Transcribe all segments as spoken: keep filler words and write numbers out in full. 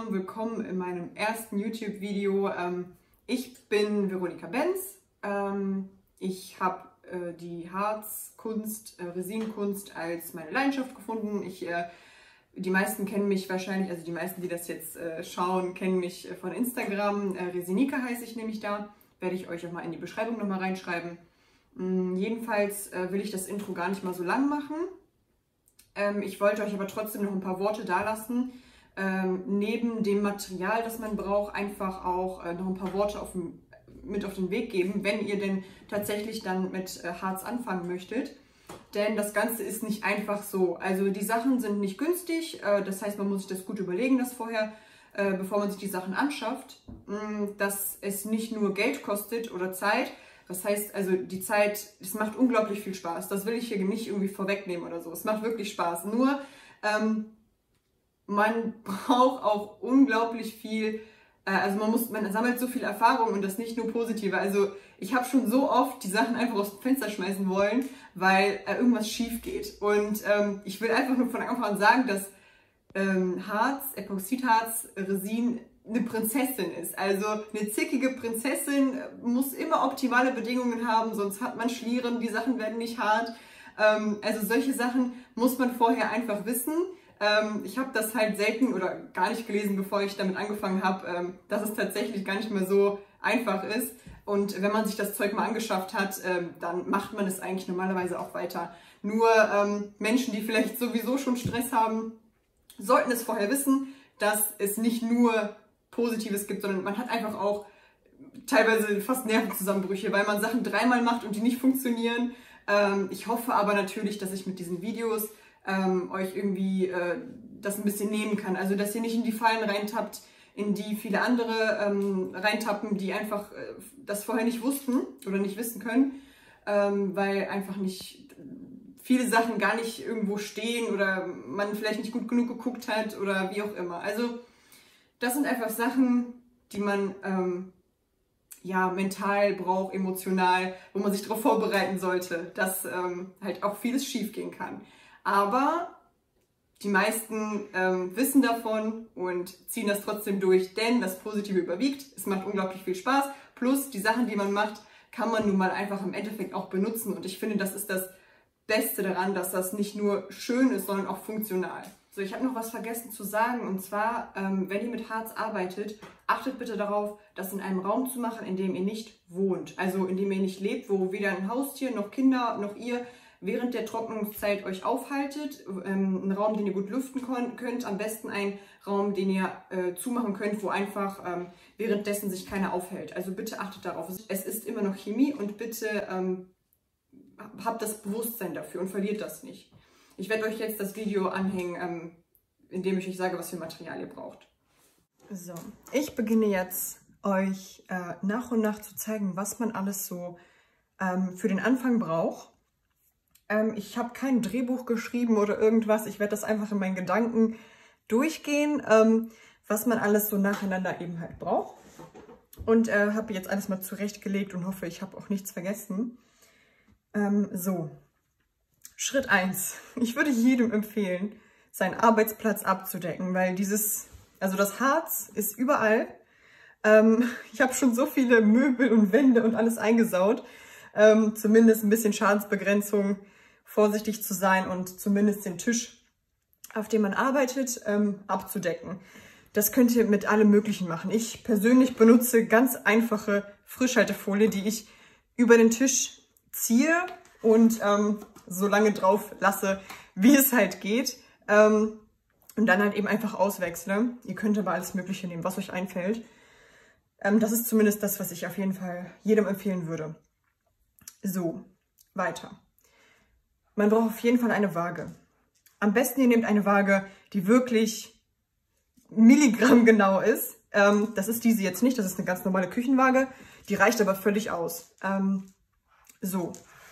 zusammen, willkommen in meinem ersten YouTube-Video. Ähm, ich bin Veronika Benz. Ähm, ich habe äh, die Harzkunst, äh, Resinenkunst als meine Leidenschaft gefunden. Ich, äh, die meisten kennen mich wahrscheinlich, also die meisten, die das jetzt äh, schauen, kennen mich äh, von Instagram. Äh, Resinika heiße ich nämlich da. Werde ich euch auch mal in die Beschreibung nochmal reinschreiben. Ähm, jedenfalls äh, will ich das Intro gar nicht mal so lang machen. Ähm, ich wollte euch aber trotzdem noch ein paar Worte dalassen. Ähm, neben dem Material, das man braucht, einfach auch äh, noch ein paar Worte auf dem, mit auf den Weg geben, wenn ihr denn tatsächlich dann mit äh, Harz anfangen möchtet. Denn das Ganze ist nicht einfach so. Also die Sachen sind nicht günstig, äh, das heißt, man muss sich das gut überlegen, das vorher, äh, bevor man sich die Sachen anschafft, mh, dass es nicht nur Geld kostet oder Zeit. Das heißt, also die Zeit, es macht unglaublich viel Spaß. Das will ich hier nicht irgendwie vorwegnehmen oder so. Es macht wirklich Spaß. Nur, ähm, man braucht auch unglaublich viel, äh, also man muss, man sammelt so viel Erfahrung und das nicht nur positive. Also ich habe schon so oft die Sachen einfach aus dem Fenster schmeißen wollen, weil äh, irgendwas schief geht. Und ähm, ich will einfach nur von Anfang an sagen, dass ähm, Harz, Epoxidharz, Resin eine Prinzessin ist. Also eine zickige Prinzessin muss immer optimale Bedingungen haben, sonst hat man Schlieren, die Sachen werden nicht hart. Ähm, also solche Sachen muss man vorher einfach wissen. Ähm, ich habe das halt selten oder gar nicht gelesen, bevor ich damit angefangen habe, ähm, dass es tatsächlich gar nicht mehr so einfach ist. Und wenn man sich das Zeug mal angeschafft hat, ähm, dann macht man es eigentlich normalerweise auch weiter. Nur ähm, Menschen, die vielleicht sowieso schon Stress haben, sollten es vorher wissen, dass es nicht nur Positives gibt, sondern man hat einfach auch teilweise fast Nervenzusammenbrüche, weil man Sachen dreimal macht und die nicht funktionieren. Ähm, ich hoffe aber natürlich, dass ich mit diesen Videos ähm, euch irgendwie äh, das ein bisschen nehmen kann. Also, dass ihr nicht in die Fallen reintappt, in die viele andere ähm, reintappen, die einfach äh, das vorher nicht wussten oder nicht wissen können, ähm, weil einfach nicht viele Sachen gar nicht irgendwo stehen oder man vielleicht nicht gut genug geguckt hat oder wie auch immer. Also, das sind einfach Sachen, die man ähm, ja, mental braucht, emotional, wo man sich darauf vorbereiten sollte, dass ähm, halt auch vieles schief gehen kann. Aber die meisten ähm, wissen davon und ziehen das trotzdem durch, denn das Positive überwiegt. Es macht unglaublich viel Spaß. Plus die Sachen, die man macht, kann man nun mal einfach im Endeffekt auch benutzen. Und ich finde, das ist das Beste daran, dass das nicht nur schön ist, sondern auch funktional. So, ich habe noch was vergessen zu sagen, und zwar, ähm, wenn ihr mit Harz arbeitet, achtet bitte darauf, das in einem Raum zu machen, in dem ihr nicht wohnt. Also in dem ihr nicht lebt, wo weder ein Haustier noch Kinder noch ihr während der Trocknungszeit euch aufhaltet. Ähm, ein Raum, den ihr gut lüften könnt, am besten ein Raum, den ihr äh, zumachen könnt, wo einfach ähm, währenddessen sich keiner aufhält. Also bitte achtet darauf. Es ist immer noch Chemie und bitte ähm, habt das Bewusstsein dafür und verliert das nicht. Ich werde euch jetzt das Video anhängen, ähm, in dem ich euch sage, was für Material ihr braucht. So, ich beginne jetzt euch äh, nach und nach zu zeigen, was man alles so ähm, für den Anfang braucht. Ähm, ich habe kein Drehbuch geschrieben oder irgendwas. Ich werde das einfach in meinen Gedanken durchgehen, ähm, was man alles so nacheinander eben halt braucht. Und äh, habe jetzt alles mal zurechtgelegt und hoffe, ich habe auch nichts vergessen. Ähm, so. Schritt eins. Ich würde jedem empfehlen, seinen Arbeitsplatz abzudecken, weil dieses, also das Harz ist überall. Ähm, ich habe schon so viele Möbel und Wände und alles eingesaut. Ähm, zumindest ein bisschen Schadensbegrenzung, vorsichtig zu sein und zumindest den Tisch, auf dem man arbeitet, ähm, abzudecken. Das könnt ihr mit allem Möglichen machen. Ich persönlich benutze ganz einfache Frischhaltefolie, die ich über den Tisch ziehe und ähm, so lange drauf lasse, wie es halt geht. Ähm, und dann halt eben einfach auswechsle. Ihr könnt aber alles Mögliche nehmen, was euch einfällt. Ähm, das ist zumindest das, was ich auf jeden Fall jedem empfehlen würde. So, weiter. Man braucht auf jeden Fall eine Waage. Am besten ihr nehmt eine Waage, die wirklich Milligramm genau ist. Ähm, das ist diese jetzt nicht, das ist eine ganz normale Küchenwaage. Die reicht aber völlig aus. Ähm, so.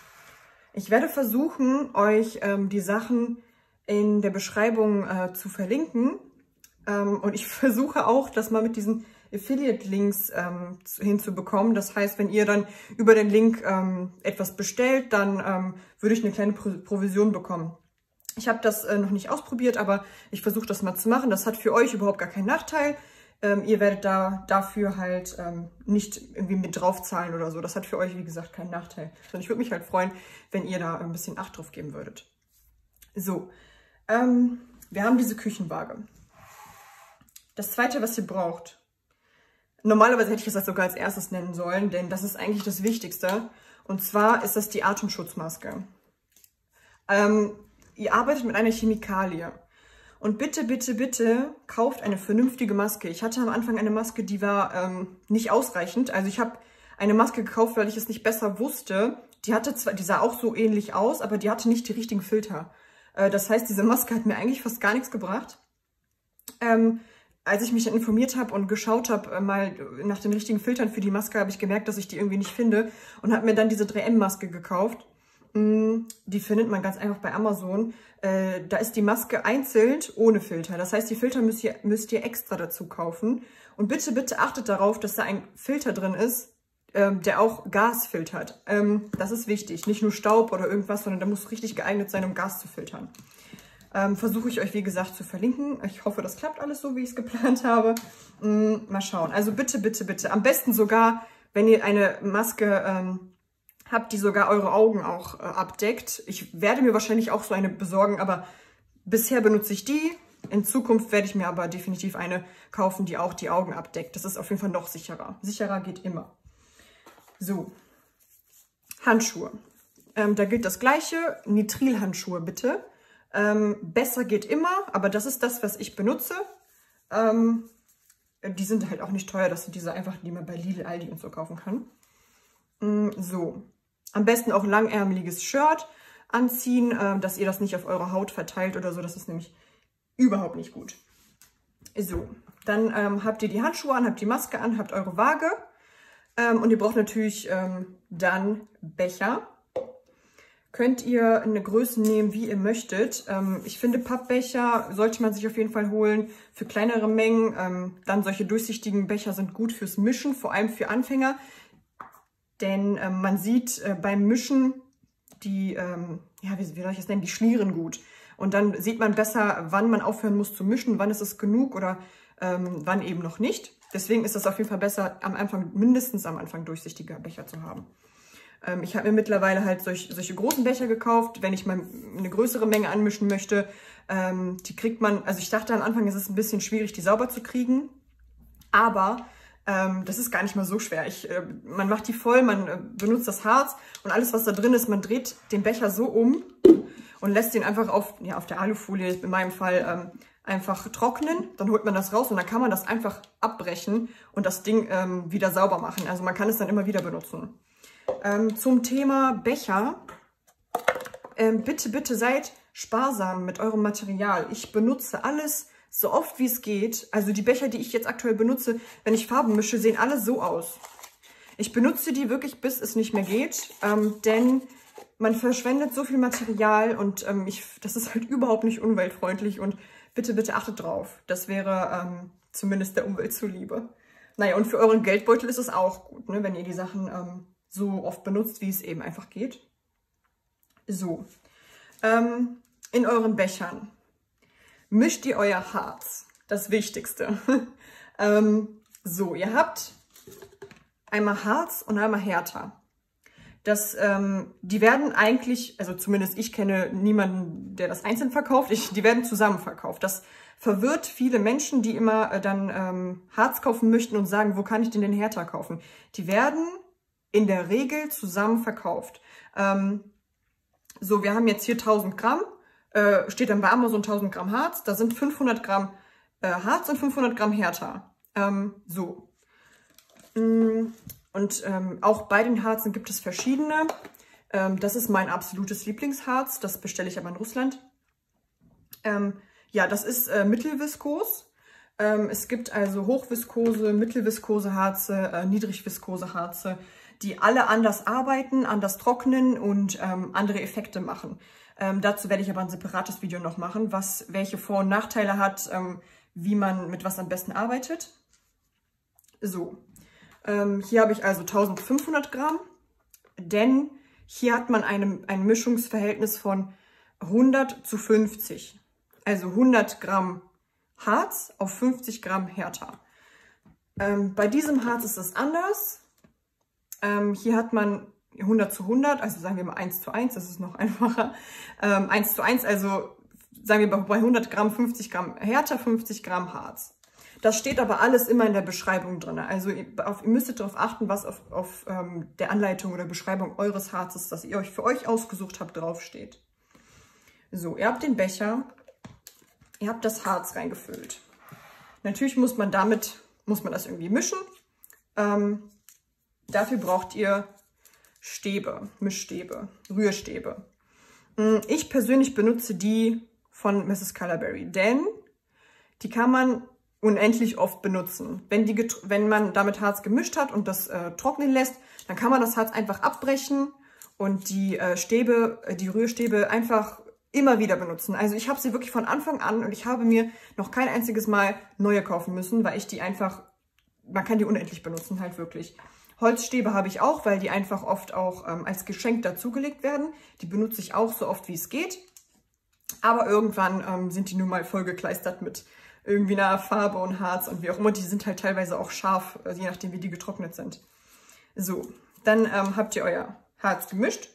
Ich werde versuchen, euch ähm, die Sachen in der Beschreibung äh, zu verlinken. Ähm, und ich versuche auch, das mal mit diesen Affiliate-Links ähm, hinzubekommen. Das heißt, wenn ihr dann über den Link ähm, etwas bestellt, dann ähm, würde ich eine kleine Pro Provision bekommen. Ich habe das äh, noch nicht ausprobiert, aber ich versuche das mal zu machen. Das hat für euch überhaupt gar keinen Nachteil. Ähm, ihr werdet da dafür halt ähm, nicht irgendwie mit draufzahlen oder so. Das hat für euch, wie gesagt, keinen Nachteil. Und ich würde mich halt freuen, wenn ihr da ein bisschen Acht drauf geben würdet. So, ähm, wir haben diese Küchenwaage. Das Zweite, was ihr braucht, normalerweise hätte ich das sogar als erstes nennen sollen, denn das ist eigentlich das Wichtigste. Und zwar ist das die Atemschutzmaske. Ähm, ihr arbeitet mit einer Chemikalie. Und bitte, bitte, bitte kauft eine vernünftige Maske. Ich hatte am Anfang eine Maske, die war ähm, nicht ausreichend. Also ich habe eine Maske gekauft, weil ich es nicht besser wusste. Die hatte zwar, die sah auch so ähnlich aus, aber die hatte nicht die richtigen Filter. Äh, das heißt, diese Maske hat mir eigentlich fast gar nichts gebracht. Ähm, als ich mich dann informiert habe und geschaut habe, äh, mal nach den richtigen Filtern für die Maske, habe ich gemerkt, dass ich die irgendwie nicht finde und habe mir dann diese drei M Maske gekauft. Die findet man ganz einfach bei Amazon. Äh, da ist die Maske einzeln ohne Filter. Das heißt, die Filter müsst ihr, müsst ihr extra dazu kaufen. Und bitte, bitte achtet darauf, dass da ein Filter drin ist, ähm, der auch Gas filtert. Ähm, das ist wichtig. Nicht nur Staub oder irgendwas, sondern der muss richtig geeignet sein, um Gas zu filtern. Ähm, versuche ich euch, wie gesagt, zu verlinken. Ich hoffe, das klappt alles so, wie ich es geplant habe. Ähm, mal schauen. Also bitte, bitte, bitte. Am besten sogar, wenn ihr eine Maske ähm, habt, die sogar eure Augen auch äh, abdeckt. Ich werde mir wahrscheinlich auch so eine besorgen, aber bisher benutze ich die. In Zukunft werde ich mir aber definitiv eine kaufen, die auch die Augen abdeckt. Das ist auf jeden Fall noch sicherer. Sicherer geht immer. So, Handschuhe. Ähm, da gilt das Gleiche. Nitrilhandschuhe bitte. Ähm, besser geht immer, aber das ist das, was ich benutze. Ähm, die sind halt auch nicht teuer. Das sind diese einfach, die man bei Lidl, Aldi und so kaufen kann. Mm, so. Am besten auch ein langärmeliges Shirt anziehen, äh, dass ihr das nicht auf eure Haut verteilt oder so. Das ist nämlich überhaupt nicht gut. So, dann ähm, habt ihr die Handschuhe an, habt die Maske an, habt eure Waage. Ähm, und ihr braucht natürlich ähm, dann Becher. Könnt ihr eine Größe nehmen, wie ihr möchtet. Ähm, ich finde, Pappbecher sollte man sich auf jeden Fall holen für kleinere Mengen. Ähm, dann solche durchsichtigen Becher sind gut fürs Mischen, vor allem für Anfänger. Denn ähm, man sieht äh, beim Mischen die, ähm, ja, wie, wie soll ich das nennen, die schlieren gut. Und dann sieht man besser, wann man aufhören muss zu mischen, wann ist es genug oder ähm, wann eben noch nicht. Deswegen ist es auf jeden Fall besser, am Anfang, mindestens am Anfang durchsichtige Becher zu haben. Ähm, ich habe mir mittlerweile halt solch, solche großen Becher gekauft, wenn ich mal eine größere Menge anmischen möchte. Ähm, die kriegt man, also ich dachte am Anfang, es ist ein bisschen schwierig, die sauber zu kriegen. Aber Ähm, das ist gar nicht mal so schwer. Ich, äh, man macht die voll, man äh, benutzt das Harz und alles, was da drin ist, man dreht den Becher so um und lässt den einfach auf, ja, auf der Alufolie, in meinem Fall, ähm, einfach trocknen. Dann holt man das raus und dann kann man das einfach abbrechen und das Ding ähm, wieder sauber machen. Also man kann es dann immer wieder benutzen. Ähm, zum Thema Becher. Ähm, bitte, bitte seid sparsam mit eurem Material. Ich benutze alles so oft wie es geht. Also die Becher, die ich jetzt aktuell benutze, wenn ich Farben mische, sehen alle so aus. Ich benutze die wirklich, bis es nicht mehr geht, ähm, denn man verschwendet so viel Material und ähm, ich, das ist halt überhaupt nicht umweltfreundlich und bitte, bitte achtet drauf. Das wäre ähm, zumindest der Umwelt zuliebe. Naja, und für euren Geldbeutel ist es auch gut, ne, wenn ihr die Sachen ähm, so oft benutzt, wie es eben einfach geht. So, ähm, in euren Bechern mischt ihr euer Harz, das Wichtigste. ähm, so, ihr habt einmal Harz und einmal Hertha. Das, ähm, die werden eigentlich, also zumindest ich kenne niemanden, der das einzeln verkauft, ich, die werden zusammen verkauft. Das verwirrt viele Menschen, die immer äh, dann ähm, Harz kaufen möchten und sagen, wo kann ich denn den Hertha kaufen? Die werden in der Regel zusammen verkauft. Ähm, so, wir haben jetzt hier tausend Gramm. Äh, steht dann bei Amazon tausend Gramm Harz, da sind fünfhundert Gramm äh, Harz und fünfhundert Gramm Hertha. Ähm, so. Und ähm, auch bei den Harzen gibt es verschiedene. Ähm, das ist mein absolutes Lieblingsharz, das bestelle ich aber in Russland. Ähm, ja, das ist äh, Mittelviskos. Ähm, es gibt also Hochviskose, Mittelviskose Harze, äh, Niedrigviskose Harze, die alle anders arbeiten, anders trocknen und ähm, andere Effekte machen. Ähm, dazu werde ich aber ein separates Video noch machen, was welche Vor- und Nachteile hat, ähm, wie man mit was am besten arbeitet. So, ähm, hier habe ich also eintausendfünfhundert Gramm, denn hier hat man eine, ein Mischungsverhältnis von hundert zu fünfzig. Also hundert Gramm Harz auf fünfzig Gramm Hertha. Ähm, bei diesem Harz ist es anders. Ähm, hier hat man hundert zu hundert, also sagen wir mal eins zu eins, das ist noch einfacher. Ähm, eins zu eins, also sagen wir bei hundert Gramm fünfzig Gramm Hertha, fünfzig Gramm Harz. Das steht aber alles immer in der Beschreibung drin. Also ihr, auf, ihr müsstet darauf achten, was auf, auf ähm, der Anleitung oder Beschreibung eures Harzes, das ihr euch für euch ausgesucht habt, draufsteht. So, ihr habt den Becher, ihr habt das Harz reingefüllt. Natürlich muss man damit, muss man das irgendwie mischen. Ähm, dafür braucht ihr Stäbe, Mischstäbe, Rührstäbe. Ich persönlich benutze die von Misses Colorberry, denn die kann man unendlich oft benutzen. Wenn, die, wenn man damit Harz gemischt hat und das äh, trocknen lässt, dann kann man das Harz einfach abbrechen und die äh, Stäbe, äh, die Rührstäbe einfach immer wieder benutzen. Also ich habe sie wirklich von Anfang an und ich habe mir noch kein einziges Mal neue kaufen müssen, weil ich die einfach, man kann die unendlich benutzen, halt wirklich. Holzstäbe habe ich auch, weil die einfach oft auch ähm, als Geschenk dazugelegt werden. Die benutze ich auch so oft wie es geht. Aber irgendwann ähm, sind die nun mal vollgekleistert mit irgendwie einer Farbe und Harz und wie auch immer. Die sind halt teilweise auch scharf, je nachdem wie die getrocknet sind. So, dann ähm, habt ihr euer Harz gemischt.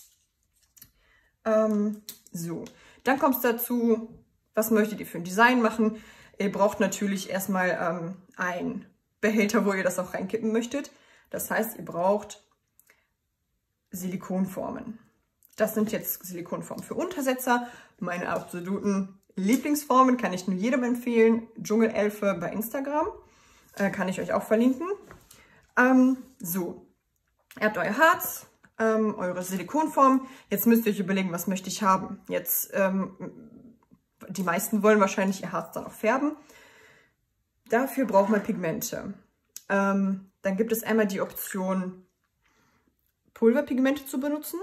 Ähm, so, dann kommt es dazu, was möchtet ihr für ein Design machen? Ihr braucht natürlich erstmal ähm, einen Behälter, wo ihr das auch reinkippen möchtet. Das heißt, ihr braucht Silikonformen. Das sind jetzt Silikonformen für Untersetzer. Meine absoluten Lieblingsformen kann ich nur jedem empfehlen. Dschungelelfe bei Instagram. Äh, kann ich euch auch verlinken. Ähm, so, ihr habt euer Harz, ähm, eure Silikonform. Jetzt müsst ihr euch überlegen, was möchte ich haben. Jetzt, ähm, die meisten wollen wahrscheinlich ihr Harz dann auch färben. Dafür braucht man Pigmente. Ähm, dann gibt es einmal die Option, Pulverpigmente zu benutzen.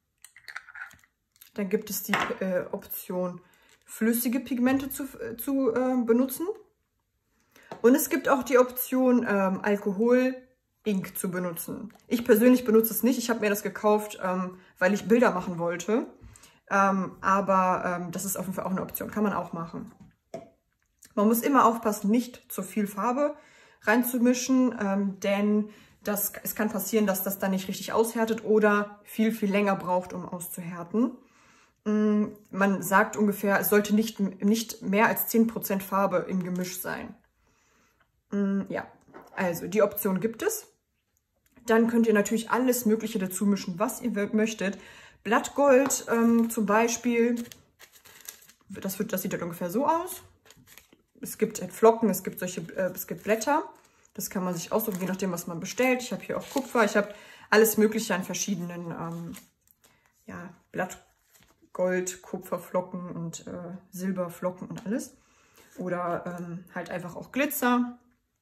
Dann gibt es die äh, Option, flüssige Pigmente zu, äh, zu äh, benutzen. Und es gibt auch die Option, ähm, Alkohol-Ink zu benutzen. Ich persönlich benutze es nicht. Ich habe mir das gekauft, ähm, weil ich Bilder machen wollte. Ähm, aber ähm, das ist auf jeden Fall auch eine Option. Kann man auch machen. Man muss immer aufpassen, nicht zu viel Farbe reinzumischen, ähm, denn das, es kann passieren, dass das dann nicht richtig aushärtet oder viel, viel länger braucht, um auszuhärten. Ähm, man sagt ungefähr, es sollte nicht, nicht mehr als zehn Prozent Farbe im Gemisch sein. Ähm, ja, also die Option gibt es. Dann könnt ihr natürlich alles Mögliche dazu mischen, was ihr möchtet. Blattgold ähm, zum Beispiel, das, wird, das sieht dann ungefähr so aus. Es gibt Flocken, es gibt solche, äh, es gibt Blätter. Das kann man sich aussuchen, je nachdem, was man bestellt. Ich habe hier auch Kupfer. Ich habe alles Mögliche an verschiedenen ähm, ja, Blattgold, Kupferflocken und äh, Silberflocken und alles. Oder ähm, halt einfach auch Glitzer,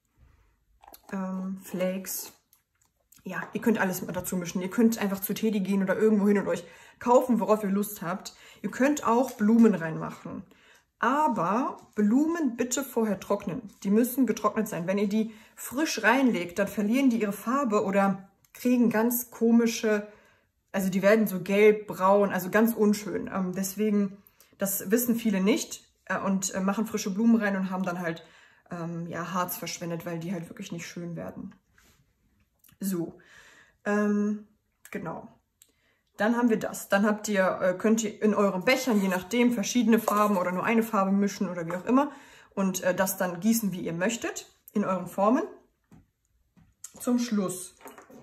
ähm, Flakes. Ja, ihr könnt alles dazu mischen. Ihr könnt einfach zu Teddy gehen oder irgendwo hin und euch kaufen, worauf ihr Lust habt. Ihr könnt auch Blumen reinmachen. Aber Blumen bitte vorher trocknen. Die müssen getrocknet sein. Wenn ihr die frisch reinlegt, dann verlieren die ihre Farbe oder kriegen ganz komische, also die werden so gelb, braun, also ganz unschön. Ähm, deswegen, das wissen viele nicht äh, und äh, machen frische Blumen rein und haben dann halt ähm, ja, Harz verschwendet, weil die halt wirklich nicht schön werden. So, ähm, genau. Dann haben wir das. Dann habt ihr, könnt ihr in euren Bechern, je nachdem, verschiedene Farben oder nur eine Farbe mischen oder wie auch immer. Und äh, das dann gießen, wie ihr möchtet, in euren Formen. Zum Schluss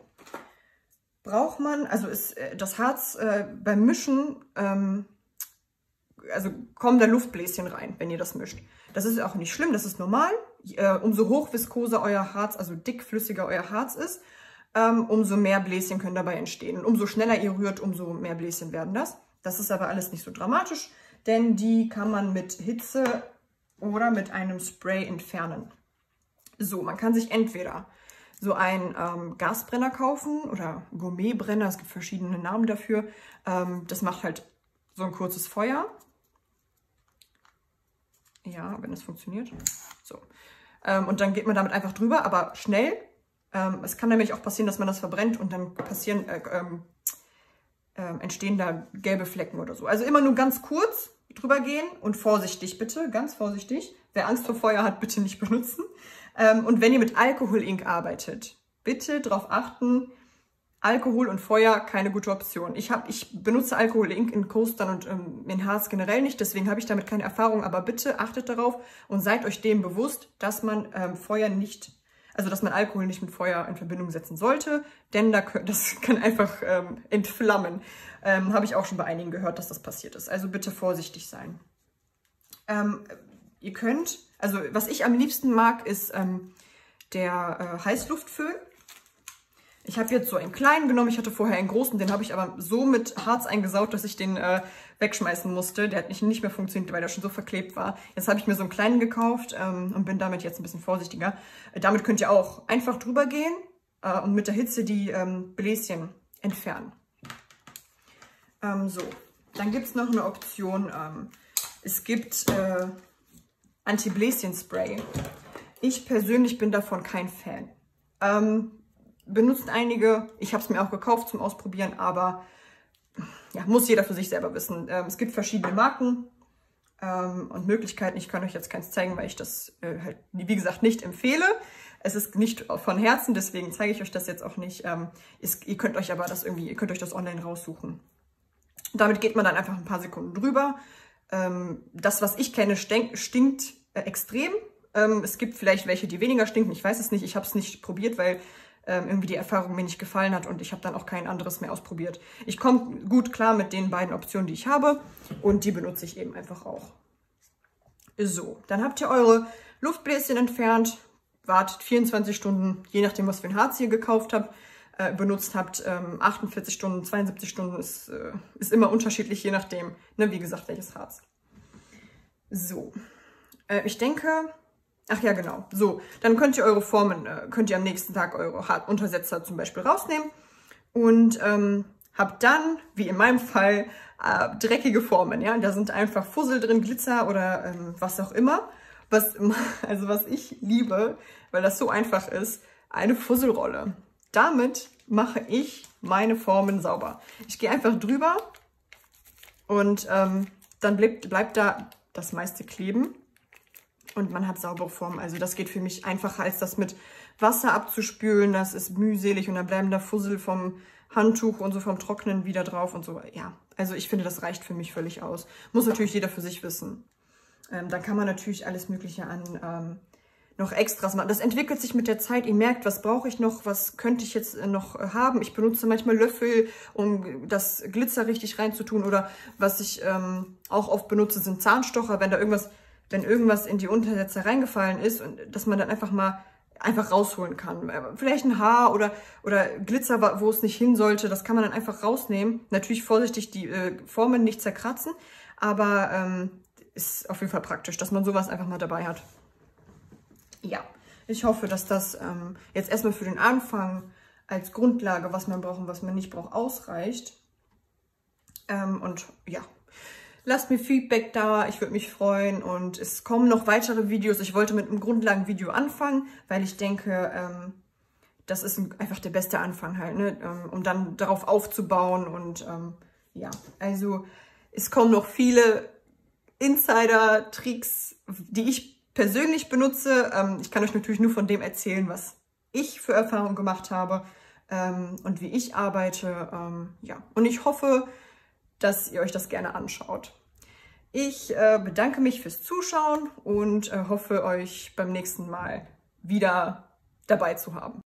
braucht man, also ist äh, das Harz äh, beim Mischen, ähm, also kommen da Luftbläschen rein, wenn ihr das mischt. Das ist auch nicht schlimm, das ist normal. Äh, umso hochviskoser euer Harz, also dickflüssiger euer Harz ist, Ähm, umso mehr Bläschen können dabei entstehen. Und umso schneller ihr rührt, umso mehr Bläschen werden das. Das ist aber alles nicht so dramatisch, denn die kann man mit Hitze oder mit einem Spray entfernen. So, man kann sich entweder so einen ähm, Gasbrenner kaufen oder Gourmetbrenner, es gibt verschiedene Namen dafür. Ähm, das macht halt so ein kurzes Feuer. Ja, wenn es funktioniert. So. Ähm, und dann geht man damit einfach drüber, aber schnell. Ähm, es kann nämlich auch passieren, dass man das verbrennt und dann passieren, äh, äh, entstehen da gelbe Flecken oder so. Also immer nur ganz kurz drüber gehen und vorsichtig bitte, ganz vorsichtig. Wer Angst vor Feuer hat, bitte nicht benutzen. Ähm, und wenn ihr mit Alkohol-Ink arbeitet, bitte darauf achten, Alkohol und Feuer, keine gute Option. Ich, hab, ich benutze Alkohol-Ink in Coastern und ähm, in Harz generell nicht, deswegen habe ich damit keine Erfahrung, aber bitte achtet darauf und seid euch dem bewusst, dass man ähm, Feuer nicht, also dass man Alkohol nicht mit Feuer in Verbindung setzen sollte, denn da, das kann einfach ähm, entflammen. Ähm, habe ich auch schon bei einigen gehört, dass das passiert ist. Also bitte vorsichtig sein. Ähm, ihr könnt, also was ich am liebsten mag, ist ähm, der äh, Heißluftföhn. Ich habe jetzt so einen kleinen genommen, ich hatte vorher einen großen, den habe ich aber so mit Harz eingesaut, dass ich den äh, wegschmeißen musste. Der hat nicht, nicht mehr funktioniert, weil der schon so verklebt war. Jetzt habe ich mir so einen kleinen gekauft ähm, und bin damit jetzt ein bisschen vorsichtiger. Äh, damit könnt ihr auch einfach drüber gehen äh, und mit der Hitze die ähm, Bläschen entfernen. Ähm, so, dann gibt es noch eine Option. Ähm, es gibt äh, Anti-Bläschen-Spray. Ich persönlich bin davon kein Fan. Ähm, Benutzen einige, ich habe es mir auch gekauft zum Ausprobieren, aber ja, muss jeder für sich selber wissen. Ähm, es gibt verschiedene Marken ähm, und Möglichkeiten. Ich kann euch jetzt keins zeigen, weil ich das äh, halt, wie gesagt, nicht empfehle. Es ist nicht von Herzen, deswegen zeige ich euch das jetzt auch nicht. Ähm, ist, ihr könnt euch aber das irgendwie, ihr könnt euch das online raussuchen. Damit geht man dann einfach ein paar Sekunden drüber. Ähm, das, was ich kenne, stinkt, stinkt äh, extrem. Ähm, es gibt vielleicht welche, die weniger stinken. Ich weiß es nicht. Ich habe es nicht probiert, weil irgendwie die Erfahrung mir nicht gefallen hat und ich habe dann auch kein anderes mehr ausprobiert. Ich komme gut klar mit den beiden Optionen, die ich habe und die benutze ich eben einfach auch. So, dann habt ihr eure Luftbläschen entfernt, wartet vierundzwanzig Stunden, je nachdem, was für ein Harz ihr gekauft habt, äh, benutzt habt, ähm, achtundvierzig Stunden, zweiundsiebzig Stunden, ist, äh, ist immer unterschiedlich, je nachdem, ne, wie gesagt, welches Harz. So, äh, ich denke... Ach ja, genau. So, dann könnt ihr eure Formen, äh, könnt ihr am nächsten Tag eure Untersetzer zum Beispiel rausnehmen und ähm, habt dann, wie in meinem Fall, äh, dreckige Formen. Ja, da sind einfach Fussel drin, Glitzer oder ähm, was auch immer. Was, also was ich liebe, weil das so einfach ist, eine Fusselrolle. Damit mache ich meine Formen sauber. Ich gehe einfach drüber und ähm, dann bleibt, bleibt da das meiste kleben. Und man hat saubere Formen. Also das geht für mich einfacher, als das mit Wasser abzuspülen. Das ist mühselig und dann bleiben da Fussel vom Handtuch und so vom Trocknen wieder drauf und so. Ja, also ich finde, das reicht für mich völlig aus. Muss natürlich jeder für sich wissen. Ähm, dann kann man natürlich alles Mögliche an ähm, noch Extras machen. Das entwickelt sich mit der Zeit. Ihr merkt, was brauche ich noch, was könnte ich jetzt noch haben. Ich benutze manchmal Löffel, um das Glitzer richtig reinzutun. Oder was ich ähm, auch oft benutze, sind Zahnstocher, wenn da irgendwas... wenn irgendwas in die Untersetzer reingefallen ist und dass man dann einfach mal einfach rausholen kann. Vielleicht ein Haar oder, oder Glitzer, wo es nicht hin sollte, das kann man dann einfach rausnehmen. Natürlich vorsichtig die äh, Formen nicht zerkratzen, aber ähm, ist auf jeden Fall praktisch, dass man sowas einfach mal dabei hat. Ja, ich hoffe, dass das ähm, jetzt erstmal für den Anfang als Grundlage, was man braucht und was man nicht braucht, ausreicht. Ähm, und ja. Lasst mir Feedback da, ich würde mich freuen und es kommen noch weitere Videos. Ich wollte mit einem Grundlagenvideo anfangen, weil ich denke, ähm, das ist ein, einfach der beste Anfang halt, ne? ähm, um dann darauf aufzubauen und ähm, ja, also es kommen noch viele Insider-Tricks, die ich persönlich benutze. Ähm, ich kann euch natürlich nur von dem erzählen, was ich für Erfahrungen gemacht habe ähm, und wie ich arbeite. Ähm, ja, und ich hoffe, dass ihr euch das gerne anschaut. Ich äh, bedanke mich fürs Zuschauen und äh, hoffe, euch beim nächsten Mal wieder dabei zu haben.